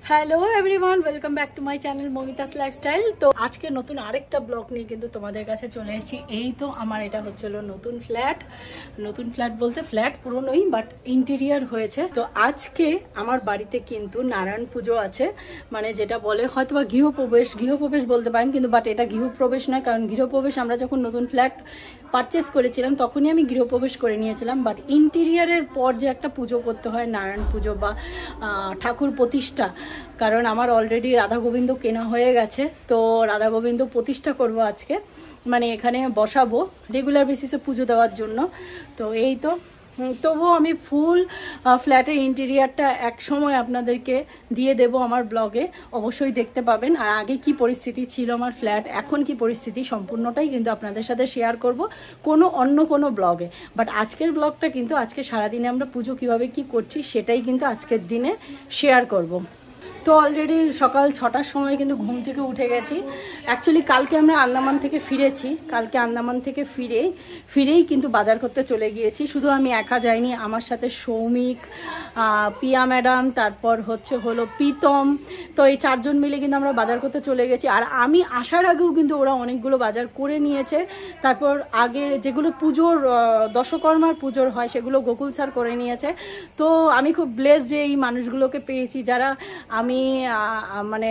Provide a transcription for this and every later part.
Hello everyone, welcome back to my channel Momita's lifestyle. তো আজকে নতুন আরেকটা ব্লগ নিয়ে কিন্তু তোমাদের কাছে চলে এসেছি। এই তো আমার এটা হচ্ছিল নতুন ফ্ল্যাট বলতে ফ্ল্যাট পুরোনোই, বাট ইন্টেরিয়ার হয়েছে। তো আজকে আমার বাড়িতে কিন্তু নারায়ণ পুজো আছে, মানে যেটা বলে হয়তো বা গৃহপ্রবেশ বলতে পারেন, কিন্তু বাট এটা গৃহপ্রবেশ নয়, কারণ গৃহপ্রবেশ আমরা যখন নতুন ফ্ল্যাট পারচেস করেছিলাম তখনই আমি গৃহপ্রবেশ করে নিয়েছিলাম। বাট ইন্টেরিয়ারের পর যে একটা পুজো করতে হয়, নারায়ণ পুজো বা ঠাকুর প্রতিষ্ঠা, কারণ আমার অলরেডি রাধা গোবিন্দ কেনা হয়ে গেছে। তো রাধা গোবিন্দ প্রতিষ্ঠা করব আজকে, মানে এখানে বসাবো রেগুলার বেসিসে পুজো দেওয়ার জন্য। তো এই তো তবুও আমি ফুল ফ্ল্যাটের ইন্টেরিয়ারটা এক সময় আপনাদেরকে দিয়ে দেব আমার ব্লগে, অবশ্যই দেখতে পাবেন। আর আগে কি পরিস্থিতি ছিল আমার ফ্ল্যাট, এখন কি পরিস্থিতি, সম্পূর্ণটাই কিন্তু আপনাদের সাথে শেয়ার করব অন্য কোনো ব্লগে। বাট আজকের ব্লগটা কিন্তু আজকে সারাদিনে আমরা পুজো কিভাবে কি করছি সেটাই কিন্তু আজকের দিনে শেয়ার করব। তো অলরেডি সকাল 6টার সময় কিন্তু ঘুম থেকে উঠে গেছি। অ্যাকচুয়ালি কালকে আমরা আন্দামান থেকে ফিরেছি, কালকে আন্দামান থেকে ফিরেই কিন্তু বাজার করতে চলে গিয়েছি। শুধু আমি একা যাইনি, আমার সাথে সৌমিক, পিয়া ম্যাডাম, তারপর হলো প্রীতম। তো এই 4 জন মিলে কিন্তু আমরা বাজার করতে চলে গেছি। আর আমি আসার আগেও কিন্তু ওরা অনেকগুলো বাজার করে নিয়েছে। তারপর আগে যেগুলো পুজোর দশকর্মার পুজোর হয় সেগুলো গোকুল স্যার করে নিয়েছে। তো আমি খুব ব্লেস যে এই মানুষগুলোকে পেয়েছি, যারা আমি মানে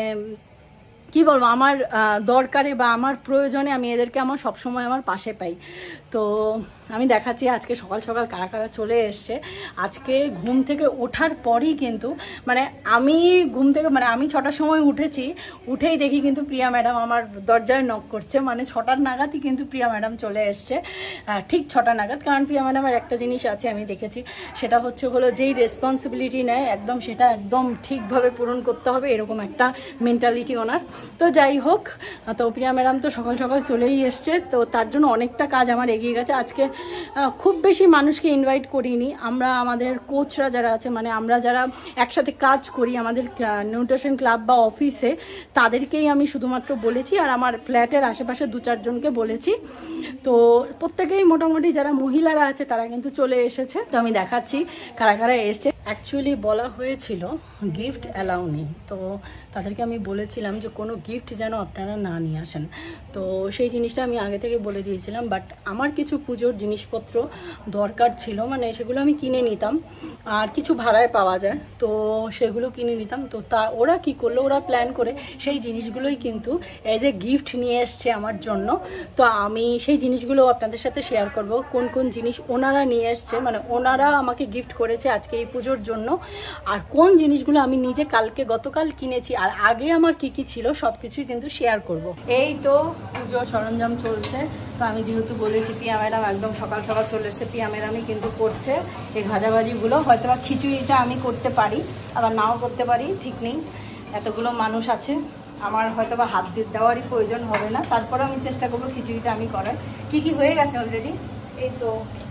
কি বলবো, আমার দরকারে বা আমার প্রয়োজনে আমি এদেরকে আমার সবসময় আমার পাশে পাই। তো আমি দেখাচ্ছি আজকে সকাল সকাল কারা কারা চলে এসছে। আজকে ঘুম থেকে ওঠার পরই কিন্তু আমি ঘুম থেকে আমি 6টার সময় উঠেই দেখি কিন্তু প্রিয়া ম্যাডাম আমার দরজায় নক করছে। 6টার নাগাদই কিন্তু প্রিয়া ম্যাডাম চলে এসছে, ঠিক 6টা নাগাদ। কারণ প্রিয়া ম্যাডামের একটা জিনিস আছে আমি দেখেছি, সেটা হলো যেই রেসপন্সিবিলিটি নেয় একদম সেটা একদম ঠিকভাবে পূরণ করতে হবে, এরকম একটা মেন্টালিটি ওনার। তো যাই হোক, তো প্রিয়া ম্যাডাম তো সকাল সকাল চলেই এসছে, তো তার জন্য অনেকটা কাজ আমার এগিয়ে গেছে। আজকে খুব বেশি মানুষকে ইনভাইট করিনি, আমরা আমাদের কোচরা যারা আছে, আমরা যারা একসাথে কাজ করি আমাদের নিউট্রিশন ক্লাব বা অফিসে, তাদেরকেই আমি শুধুমাত্র বলেছি। আর আমার ফ্ল্যাটের আশেপাশে 2-4 জনকে বলেছি। তো প্রত্যেকেই মোটামুটি যারা মহিলারা আছে তারা কিন্তু চলে এসেছে। তো আমি দেখাচ্ছি কারা কারা এসছে। অ্যাকচুয়ালি বলা হয়েছিল গিফট অ্যালাউ নেই, তো তাদেরকে আমি বলেছিলাম যে কোনো গিফট যেন আপনারা না নিয়ে আসেন। তো সেই জিনিসটা আমি আগে থেকে বলে দিয়েছিলাম। বাট আমার কিছু পুজোর জিনিসপত্র দরকার ছিল, সেগুলো আমি কিনে নিতাম, আর কিছু ভাড়ায় পাওয়া যায়, তো সেগুলো কিনে নিতাম। তো ওরা কি করলো, ওরা প্ল্যান করে সেই জিনিসগুলোই কিন্তু এজ এ গিফট নিয়ে এসছে আমার জন্য। তো আমি সেই জিনিসগুলো আপনাদের সাথে শেয়ার করব, কোন কোন জিনিস ওনারা নিয়ে এসছে, ওনারা আমাকে গিফট করেছে আজকে এই পুজোর জন্য, আর কোন জিনিসগুলো আমি নিজে গতকাল কিনেছি, আর আগে আমার কি কি ছিল সব কিছুই কিন্তু শেয়ার করব। এই তো পুজোর সরঞ্জাম চলছে। তো আমি যেহেতু বলেছি পিয়া ম্যাডাম একদম সকাল সকাল চলে এসছে, পিয়া ম্যাডামই কিন্তু করছে এই ভাজাভাজিগুলো। হয়তো বা খিচুড়িটা আমি করতে পারি, আবার নাও করতে পারি, ঠিক নেই। এতগুলো মানুষ আছে, আমার হয়তো বা হাত দেওয়ারই প্রয়োজন হবে না, তারপরে আমি চেষ্টা করবো খিচুড়িটা আমি করার। কি হয়ে গেছে অলরেডি, এই তো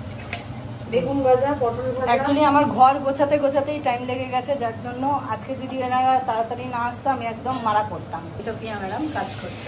বেগুন ভাজা, পটল ভাজা। অ্যাকচুয়ালি আমার ঘর গোছাতেই টাইম লেগে গেছে, যার জন্য আজকে যদি এনারা তাড়াতাড়ি না আসতো আমি একদম মারা করতাম। তো প্রিয়া ম্যাডাম কাজ করছে।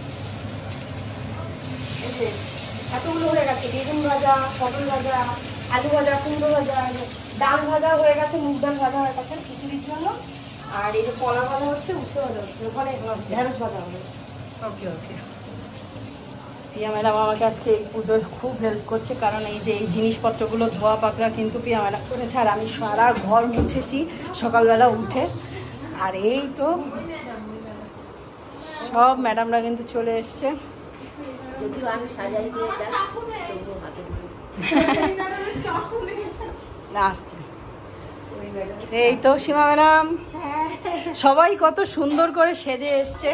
এতগুলো হয়ে গেছে, বেগুন ভাজা, পটল ভাজা, আলু ভাজা, কুমড়ো ভাজা, ডাল ভাজা হয়ে গেছে, মুগ ডাল ভাজা হয়ে গেছে খিচুড়ির জন্য। আর এই যে কলা ভাজা হচ্ছে, উচ্ছে ভাজা হচ্ছে, ওখানে ঢেঁড়স ভাজা হবে। ওকে। প্রিয়া ম্যাডাম আমাকে আজকে এই পুজোর খুব হেল্প করছে, কারণ এই যে এই জিনিসপত্রগুলো ধোয়া পাকড়া কিন্তু প্রিয়া ম্যাডাম করেছে, আর আমি সারা ঘর মুছেছি সকালবেলা উঠে। আর এই তো সব ম্যাডামরা কিন্তু চলে এসছে। যদিও আমি সাজাই দিয়ে আসছে। এই তো সীমা ম্যাডাম, সবাই কত সুন্দর করে সেজে এসছে।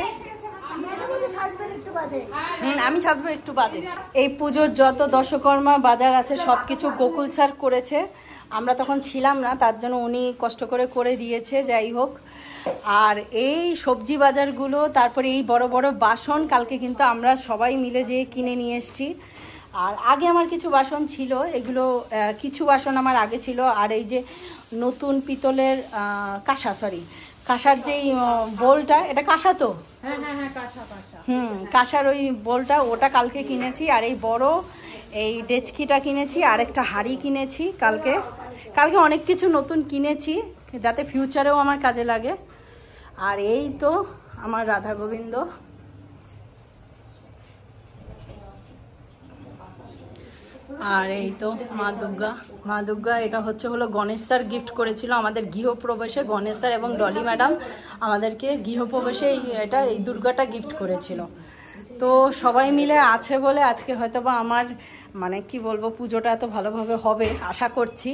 আমি সাজবো একটু বাদে। এই পুজোর যত দশকর্মা বাজার আছে সবকিছু গোকুল স্যার করেছে, আমরা তখন ছিলাম না, তার জন্য উনি কষ্ট করে দিয়েছে। যাই হোক, আর এই সবজি বাজারগুলো, তারপরে এই বড় বড় বাসন কালকে কিন্তু আমরা সবাই মিলে যেয়ে কিনে নিয়ে এসেছি। আর আগে আমার কিছু বাসন ছিল, এগুলো কিছু বাসন আমার আগে ছিল। আর এই যে নতুন পিতলের কাঁসার যেই বোলটা, এটা কাঁসা তো, কাঁসার ওই বোলটা, ওটা কালকে কিনেছি। আর এই বড় এই ডেচকিটা কিনেছি, আর একটা হাঁড়ি কিনেছি কালকে অনেক কিছু নতুন কিনেছি যাতে ফিউচারেও আমার কাজে লাগে। আর এই তো আমার রাধা গোবিন্দ। আর এই তো মা দুর্গা। মা দুর্গা এটা হলো গণেশ স্যার গিফট করেছিল আমাদের গৃহপ্রবেশে। গণেশ স্যার এবং ডলি ম্যাডাম আমাদেরকে গৃহপ্রবেশে এই দুর্গাটা গিফট করেছিল। তো সবাই মিলে আছে বলে আজকে হয়তো বা আমার মানে কি বলবো, পুজোটা এত ভালোভাবে হবে আশা করছি।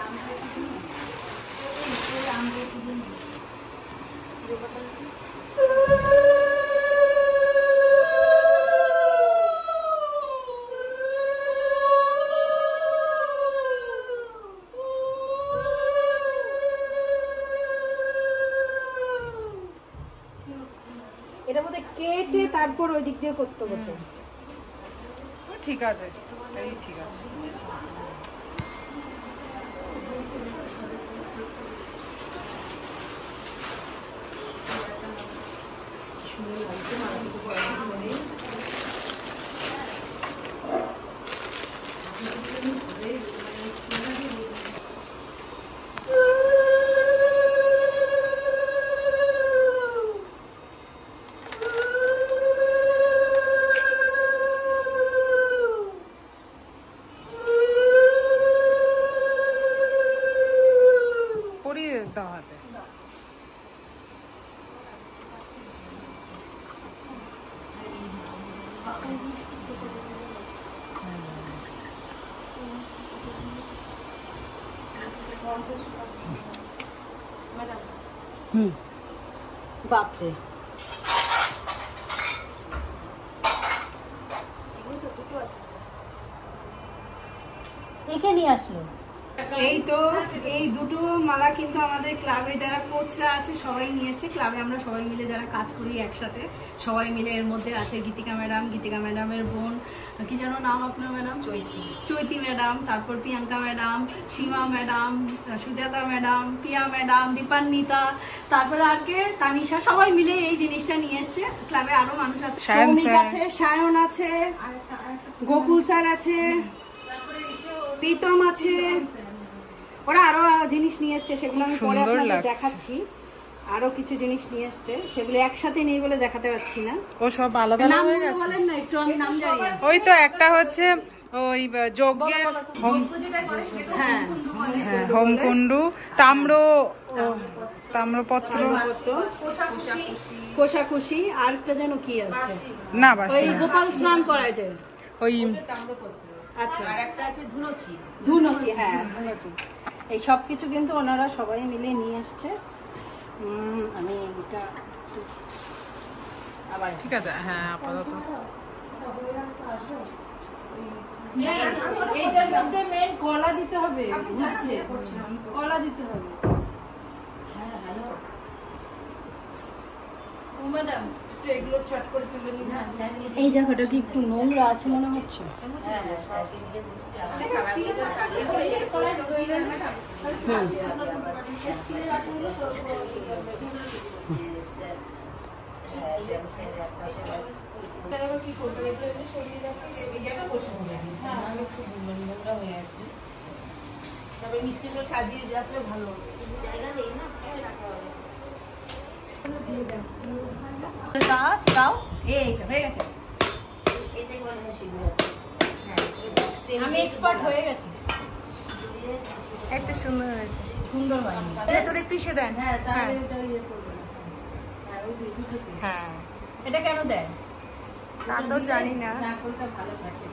এটা বোধহয় কেটে তারপর ওই দিক দিয়ে করতে হতো। ঠিক আছে, এই ঠিক আছে। বাপরে, একে নিয়ে আসলো। এই তো এই দুটো মালা কিন্তু আমাদের ক্লাবে যারা কোচরা আছে সবাই নিয়ে এসছে। ক্লাবে আমরা সবাই মিলে যারা কাজ করি একসাথে সবাই মিলে, এর মধ্যে আছে গীতিকা ম্যাডাম, গীতিকা ম্যাডামের বোন কি যেন নাম আপনার ম্যাডাম? চৈতি ম্যাডাম, তারপর Priyanka madam, Seema madam, Sujata madam, Piya madam, Dipanwita, তারপরে আর কে তানিশা, সবাই মিলে এই জিনিসটা নিয়ে এসছে। ক্লাবে আরো মানুষ আছে, সৌমিক আছে, সায়ন আছে, গোকুল স্যার আছে, প্রীতম আছে, ওরা আরো জিনিস নিয়ে এসছে, সেগুলো আমি পরে আপনাদের দেখাচ্ছি। আরো কিছু জিনিস নিয়ে এসছে, সেগুলো একসাথে নেই বলে দেখাতে পারছি না। ও সব আলাদা আলাদা হয়ে গেছে। বলেন না একটু, আমি নাম জানি না। ওই তো একটা হচ্ছে ওই যজ্ঞের হ্যাঁ হোমকুণ্ডু, তাম্রপত্র, কোষাকুষি, আর একটা যেন কি আছে না ওই বাসি, গোপাল স্নান করায় যে ওই আচ্ছা, আর একটা আছে ধুনুচি। ধুনুচি, হ্যাঁ ধুনুচি। এই সব কিছু কিন্তু ওনারা সবাই মিলে নিয়ে এসছে। আমি এটা আবার ঠিক আছে, হ্যাঁ আপাতত এইটার মধ্যে মেন কলা দিতে হবে, বুঝছে? কলা দিতে হবে। ও ম্যাডাম একটু এগুলো চট করে তুলে নিন। এই জায়গাটা কি একটু নোংরা আছে মনে হচ্ছে? মিষ্টিগুলো সাজিয়ে রাখলে ভালো। আমি এক্সপার্ট হয়ে গেছি। একটা সুন্দর হয়েছে, সুন্দর হয়নি। ভেতরে পিষে দেন। হ্যাঁ তাহলে ওটা ইয়ে করবে। হ্যাঁ ওই দুটোতে। হ্যাঁ, এটা কেন দেয় তা তো জানি না। নারকেলটা ভালো থাকে।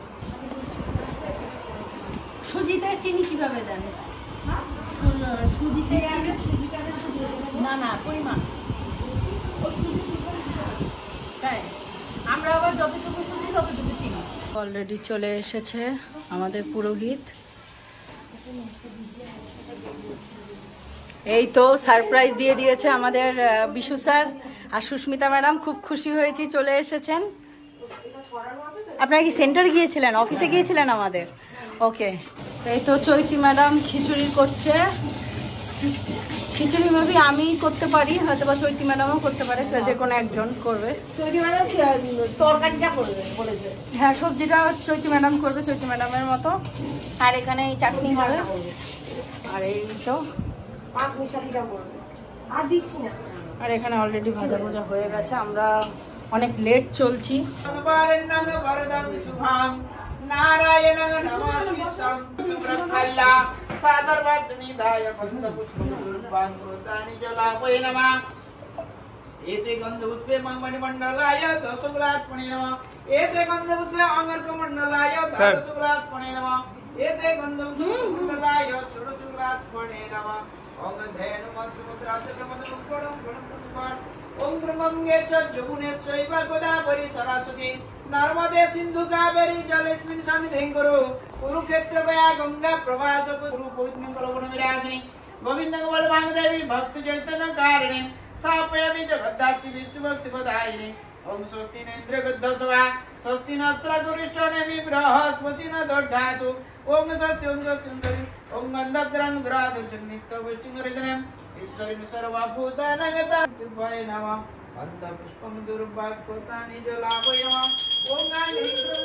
সুজিতে চিনি কিভাবে দেন? সুজিতে না না পরিমাণ তাই আমরা আবার যতটুকু সুজি ততটুকু চিনি। অলরেডি চলে এসেছে আমাদের পুরোহিত। এই তো সারপ্রাইজ দিয়ে দিয়েছে আমাদের বিশু স্যার আর সুস্মিতা ম্যাডাম। খুব খুশি হয়েছি, চলে এসেছেন। আপনারা কি সেন্টার গিয়েছিলেন, অফিসে গিয়েছিলেন আমাদের? ওকে। এই তো চৈতি ম্যাডাম খিচুড়ি করছে। খিচুড়ি মেবি আমি করতে পারি, হয়তো বা চৈতি ম্যাডামও করতে পারে, যে কোনো একজন করবে। চৈতি ম্যাডাম তরকারিটা করবে বলেছে। হ্যাঁ, সবজিটা চৈতি ম্যাডাম করবে, চৈতি ম্যাডামের মতো। আর এখানে এই চাটনি হবে। আর এই তো পাঁচ মিশালিটা করবে। আর দিচ্ছি না। আর এখানে অলরেডি ভাজা ভাজা হয়ে গেছে, আমরা অনেক লেট চলছি। एते गंधपुष्पे मणिमंडलाय दशगुलात्मने नमः। एते गंधपुष्पे अंगर्कमंडलाय दशगुलात्मने नमः। एते गंधपुष्पे मंडलाय षोडशगुलात्मने नमः। ओम धेनु मंत्रमुद्राचक्रमदमुक्कडं गणपतिपाद। ओम गंगे च जमुने चैव गोदावरी सरस्वती नर्मदे सिंधु कावेरी जलेस्मिन् सन्निधिं कुरु। कुरुक्षेत्र गया गंगा प्रवास कुरु पवित्रं कलवण विरासिनी गोविंद बलवान देवी भक्त चैतन्य कारिणी सापयामि जगद्धात्री विष्णु भक्ति पदायिनी। ओम स्वस्ति न इंद्र गद्धस्वा स्वस्ति नस्त्र गुरिष्ठनेमि बृहस्पति न दधातु। ओम स्वस्ति ओम स्वस्ति ओम गंधद्रं ग्राधु नित्य विष्णुरेजनम ईश्वरिन सर्वभूतानां तुभ्ये नमः। अंत पुष्पं दुर्भाग्यतानि जलावयम्। ओम गान्धीक्रम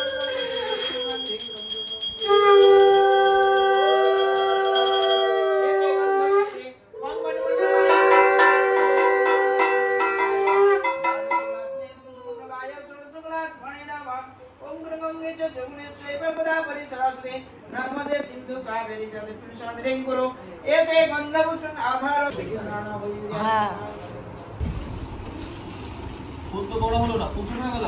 नर्मदे सिंधु कावेरी जलेस्मिन् सन्निधिं कुरु। एते गन्धपुष्पं आधार হ্যাঁ ফুল তো বড় হলো না, ফুল ছোট হয়ে গেল।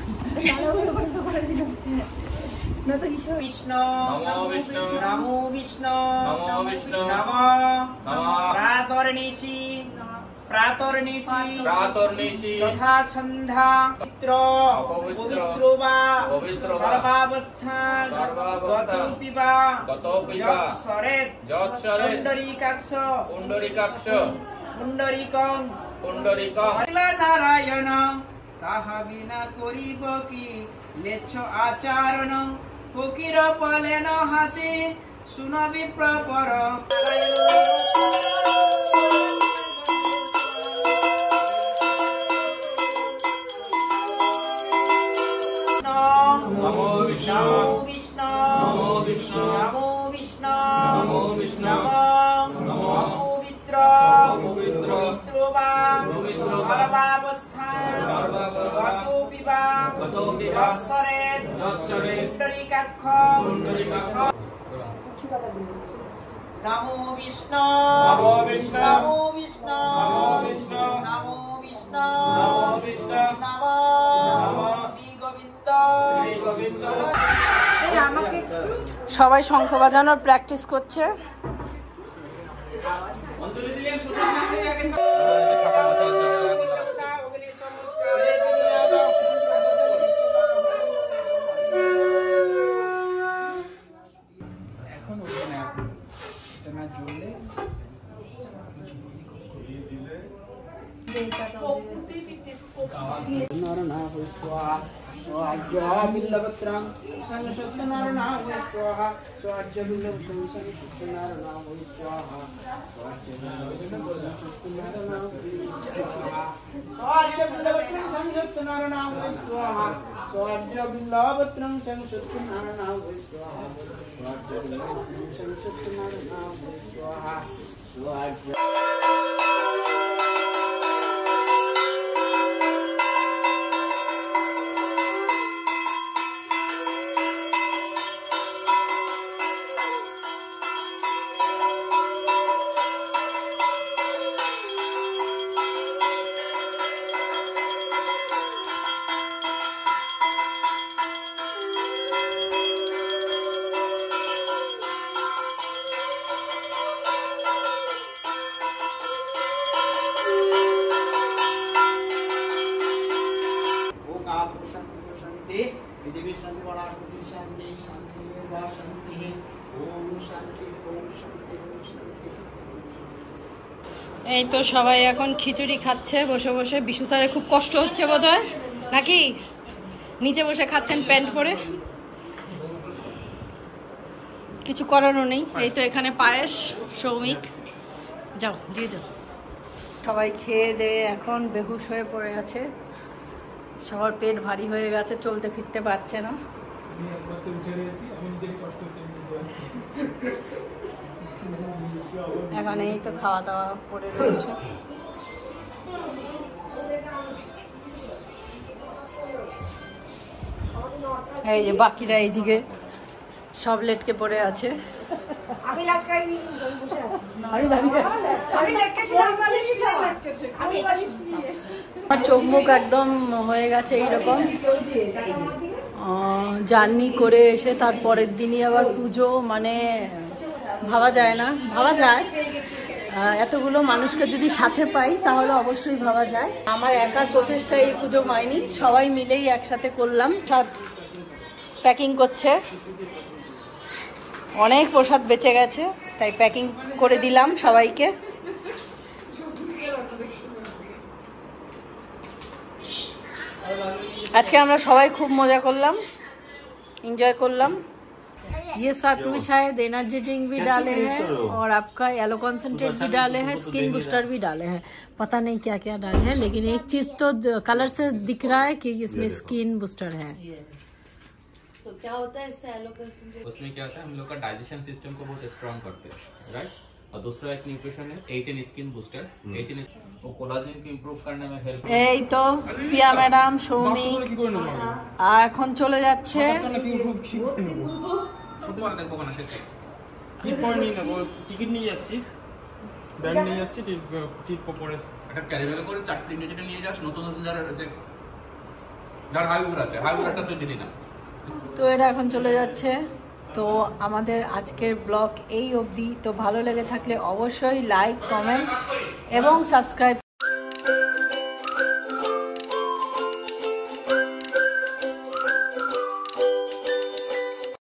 विष्णु नमो विष्णु नमो विष्णु नमो विष्णु नमो नमो प्रातर्निशि तथा संध्या पवित्र वा सर्वावस्था गतोऽपि वा यत्सरेत् पुण्डरीकं नारायण ताहा बिना करिब कि लेच्छ आचरण फकीर पलेन हासि सुनबि प्रपर नमो विष्णु नमो विष्णु नमो विष्णु नमो विष्णु नमो पवित्र वा सर्वावस्था गतोऽपि वा यत्सरेत् पुण्डरीकाक्षं नमो विष्णु नमो विष्णु नमो विष्णु नमो विष्णु नमो विष्णु नमो श्री गोविंद সবাই শঙ্খ বাজানোর প্র্যাকটিস করছে। এখন ওঠে না, এটা না জ্বললে नारायणा हुई स्वाहा स्वाज्या बिल्लपत्रं संसत्नारायणा हुई स्वाहा स्वाज्या बिल्लपत्रं संसत्नारायणा हुई स्वाहा स्वाज्या बिल्लपत्रं संसत्नारायणा हुई स्वाहा स्वाज्या बिल्लपत्रं संसत्नारायणा हुई स्वाहा स्वाज्या बिल्लपत्रं संसत्नारायणा हुई स्वाहा स्वाज्या এই তো সবাই এখন খিচুড়ি খাচ্ছে বসে বসে। বিশু স্যারের খুব কষ্ট হচ্ছে বোধহয় নাকি, নিচে বসে খাচ্ছেন প্যান্ট পরে, কিছু করারও নেই। এই তো এখানে পায়েস, সৌমিক যাও দিয়ে যাও। সবাই খেয়ে দিয়ে এখন বেহুশ হয়ে পড়ে আছে, সবার পেট ভারী হয়ে গেছে, চলতে ফিরতে পারছে না। এখন এই তো খাওয়া দাওয়া করে রয়েছে। এই যে বাকিরা এইদিকে সব লেটকে পড়ে আছে। আমি লাটকাইনি, কিন্তু আমি বসে আছি। আমি দাঁড়িয়ে আছি। আমি লাটকেছিলাম, আমি আমার চোখ মুখ একদম হয়ে গেছে এইরকম। জার্নি করে এসে তারপরের দিনই আবার পুজো, মানে ভাবা যায় না, ভাবা যায় এতগুলো মানুষকে যদি সাথে পাই তাহলে অবশ্যই ভাবা যায়। আমার একার প্রচেষ্টায় এই পুজো হয়নি, সবাই মিলেই একসাথে করলাম। প্রসাদ প্যাকিং করছে, অনেক প্রসাদ বেঁচে গেছে তাই প্যাকিং করে দিলাম সবাইকে। আজকে আমরা সবাই খুব মজা করলাম, एंजॉय করলাম। ये साथ में शायद एनर्जी ड्रिंक भी डाले हैं और आपका येलो कॉन्सेंट्रेट भी डाले हैं, स्किन बूस्टर भी डाले हैं, पता नहीं क्या क्या डाले हैं, लेकिन एक चीज तो कलर से दिख रहा है कि इसमें स्किन बूस्टर है। तो क्या होता है इससे येलो कॉन्सेंट्रेट? उसमें क्या होता है, हम लोग का डाइजेशन सिस्टम को बहुत स्ट्रांग करते हैं, राइट। और दूसरा एक न्यूट्रिशन है HN स्किन बूस्टर। HN वो कोलाजन को इंप्रूव करने में हेल्प। এই তো পিয়া ম্যাডাম, সৌমি এখন চলে যাচ্ছে। টিকিট নিয়ে যাচ্ছি, ব্যাগ নিয়ে যাচ্ছি, টিকিট পরে একটা ক্যারি ব্যাগে করে 4 3 যেটা নিয়ে যাস, নতুন নতুন যার হাইওয়ে আছে, হাইওয়েটা তো দিলি না। তো এরা এখন চলে যাচ্ছে। তো আমাদের আজকের ব্লগ এই অবধি। তো ভালো লেগে থাকলে অবশ্যই লাইক, কমেন্ট এবং সাবস্ক্রাইব